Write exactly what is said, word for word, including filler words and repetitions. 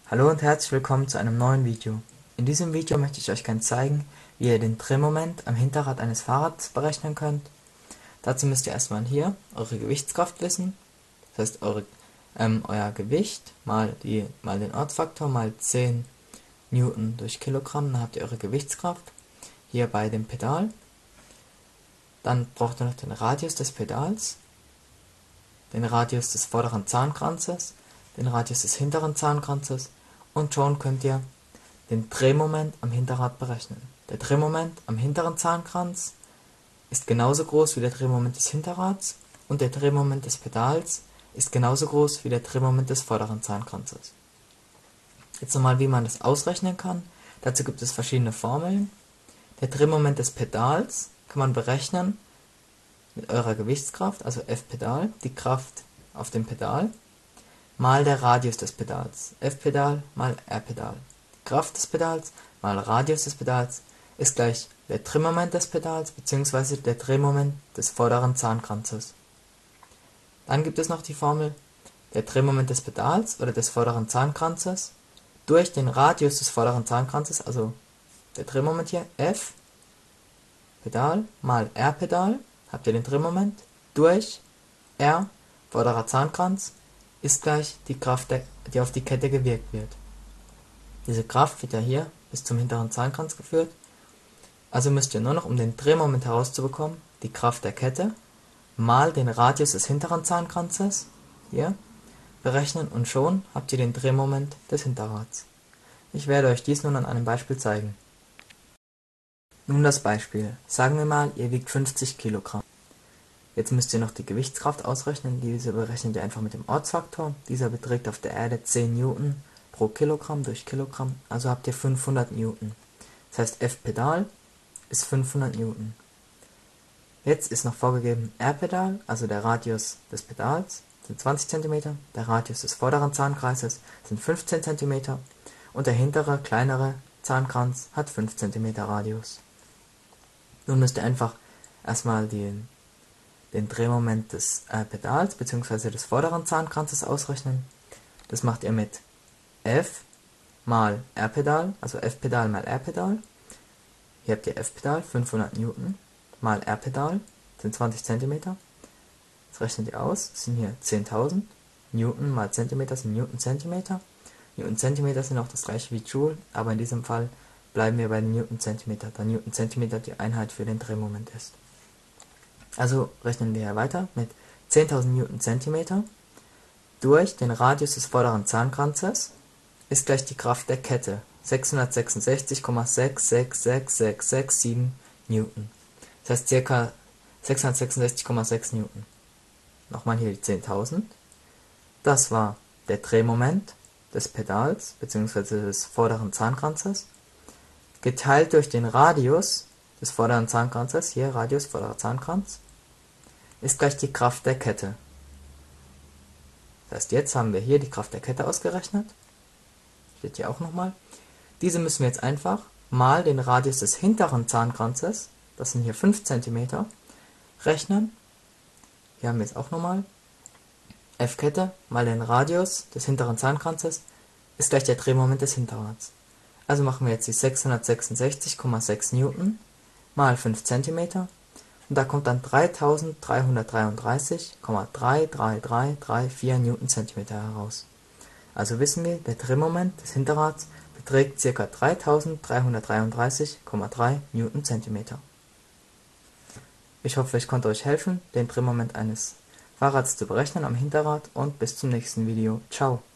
Hallo und herzlich willkommen zu einem neuen Video. In diesem Video möchte ich euch gerne zeigen, wie ihr den Drehmoment am Hinterrad eines Fahrrads berechnen könnt. Dazu müsst ihr erstmal hier eure Gewichtskraft wissen, das heißt eure, ähm, euer Gewicht mal, die, mal den Ortsfaktor mal zehn Newton durch Kilogramm, dann habt ihr eure Gewichtskraft hier bei dem Pedal. Dann braucht ihr noch den Radius des Pedals, den Radius des vorderen Zahnkranzes, den Radius des hinteren Zahnkranzes und schon könnt ihr den Drehmoment am Hinterrad berechnen. Der Drehmoment am hinteren Zahnkranz ist genauso groß wie der Drehmoment des Hinterrads und der Drehmoment des Pedals ist genauso groß wie der Drehmoment des vorderen Zahnkranzes. Jetzt nochmal, wie man das ausrechnen kann. Dazu gibt es verschiedene Formeln. Der Drehmoment des Pedals kann man berechnen mit eurer Gewichtskraft, also F-Pedal, die Kraft auf dem Pedal, mal der Radius des Pedals, F-Pedal mal R-Pedal. Die Kraft des Pedals mal Radius des Pedals ist gleich der Drehmoment des Pedals bzw. der Drehmoment des vorderen Zahnkranzes. Dann gibt es noch die Formel der Drehmoment des Pedals oder des vorderen Zahnkranzes durch den Radius des vorderen Zahnkranzes, also der Drehmoment hier, F, Pedal mal R-Pedal, habt ihr den Drehmoment, durch R, vorderer Zahnkranz, ist gleich die Kraft, die auf die Kette gewirkt wird. Diese Kraft wird ja hier bis zum hinteren Zahnkranz geführt, also müsst ihr nur noch, um den Drehmoment herauszubekommen, die Kraft der Kette mal den Radius des hinteren Zahnkranzes, hier, berechnen und schon habt ihr den Drehmoment des Hinterrads. Ich werde euch dies nun an einem Beispiel zeigen. Nun das Beispiel. Sagen wir mal, ihr wiegt fünfzig Kilogramm. Jetzt müsst ihr noch die Gewichtskraft ausrechnen. Diese berechnet ihr einfach mit dem Ortsfaktor. Dieser beträgt auf der Erde zehn Newton pro Kilogramm durch Kilogramm. Also habt ihr fünfhundert Newton. Das heißt, F-Pedal ist fünfhundert Newton. Jetzt ist noch vorgegeben R-Pedal, also der Radius des Pedals, sind zwanzig Zentimeter. Der Radius des vorderen Zahnkreises sind fünfzehn Zentimeter. Und der hintere, kleinere Zahnkranz hat fünf Zentimeter Radius. Nun müsst ihr einfach erstmal den, den Drehmoment des äh, Pedals bzw. des vorderen Zahnkranzes ausrechnen. Das macht ihr mit F mal R-Pedal, also F-Pedal mal R-Pedal. Hier habt ihr F-Pedal, fünfhundert Newton, mal R-Pedal, sind zwanzig Zentimeter. Das rechnet ihr aus, das sind hier zehntausend. Newton mal Zentimeter sind Newton Zentimeter. Newton Zentimeter sind auch das gleiche wie Joule, aber in diesem Fall bleiben wir bei den Newton Zentimeter, da Newton Zentimeter die Einheit für den Drehmoment ist. Also rechnen wir hier weiter mit zehntausend Newton Zentimeter durch den Radius des vorderen Zahnkranzes ist gleich die Kraft der Kette, sechshundertsechsundsechzig Komma sechs sechs sechs sechs sechs sieben Newton. Das heißt ca. sechshundertsechsundsechzig Komma sechs Newton. Nochmal hier die zehntausend. Das war der Drehmoment des Pedals bzw. des vorderen Zahnkranzes geteilt durch den Radius des vorderen Zahnkranzes, hier Radius vorderer Zahnkranz, ist gleich die Kraft der Kette. Das heißt, jetzt haben wir hier die Kraft der Kette ausgerechnet. Steht hier auch nochmal. Diese müssen wir jetzt einfach mal den Radius des hinteren Zahnkranzes, das sind hier fünf Zentimeter, rechnen. Hier haben wir jetzt auch nochmal F-Kette mal den Radius des hinteren Zahnkranzes ist gleich der Drehmoment des Hinterrads. Also machen wir jetzt die sechshundertsechsundsechzig Komma sechs Newton mal fünf Zentimeter und da kommt dann dreitausenddreihundertdreiunddreißig Komma drei drei drei drei vier Newton Zentimeter heraus. Also wissen wir, der Drehmoment des Hinterrads beträgt ca. dreitausenddreihundertdreiunddreißig Komma drei Newton Zentimeter. Ich hoffe, ich konnte euch helfen, den Drehmoment eines Fahrrads zu berechnen am Hinterrad und bis zum nächsten Video. Ciao!